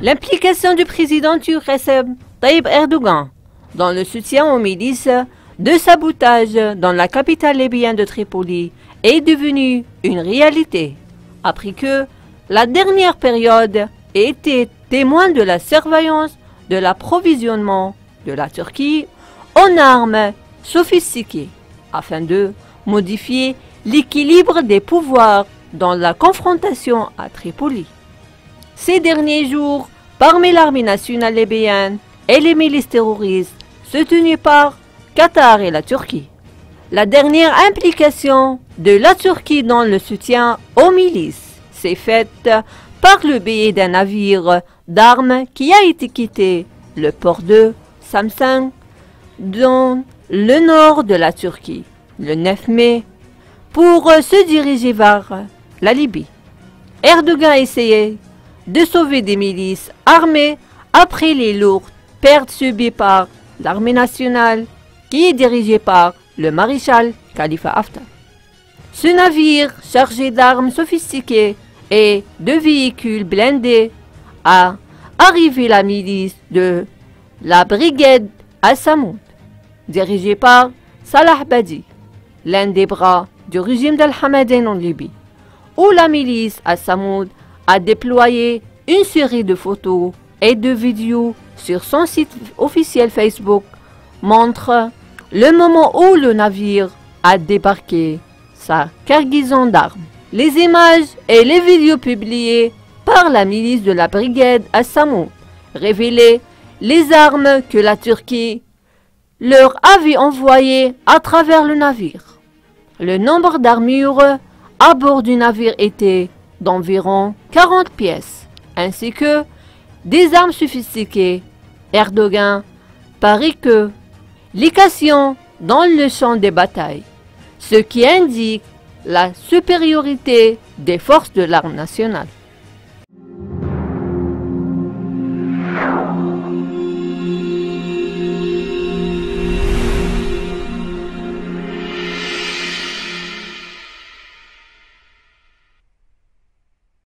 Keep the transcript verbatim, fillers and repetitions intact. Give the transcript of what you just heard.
L'implication du président turc Recep Tayyip Erdogan dans le soutien aux milices de sabotage dans la capitale libyenne de Tripoli est devenue une réalité, après que la dernière période était témoin de la surveillance de l'approvisionnement de la Turquie en armes sophistiquées, afin de modifier l'équilibre des pouvoirs dans la confrontation à Tripoli. Ces derniers jours, parmi l'armée nationale libyenne et les milices terroristes soutenues par Qatar et la Turquie. La dernière implication de la Turquie dans le soutien aux milices s'est faite par le biais d'un navire d'armes qui a été quitté le port de Samsun dans le nord de la Turquie le neuf mai pour se diriger vers la Libye. Erdogan essayait de sauver des milices armées après les lourdes pertes subies par l'armée nationale qui est dirigée par le maréchal Khalifa Haftar. Ce navire chargé d'armes sophistiquées et de véhicules blindés a arrivé la milice de la brigade Al-Samoud, dirigée par Salah Badi, l'un des bras du régime d'Al-Hamadan en Libye, où la milice Al-Samoud a déployé une série de photos et de vidéos sur son site officiel Facebook montre le moment où le navire a débarqué sa cargaison d'armes. Les images et les vidéos publiées par la milice de la brigade Al-Samoud révélaient les armes que la Turquie leur avait envoyées à travers le navire. Le nombre d'armures à bord du navire était d'environ quarante pièces, ainsi que des armes sophistiquées. Erdogan parie que l'implication dans le champ des batailles, ce qui indique la supériorité des forces de l'armée nationale.